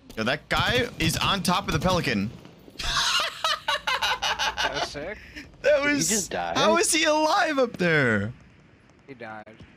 Yo, that guy is on top of the Pelican. That was sick. That He was. just died? How is he alive up there? He died.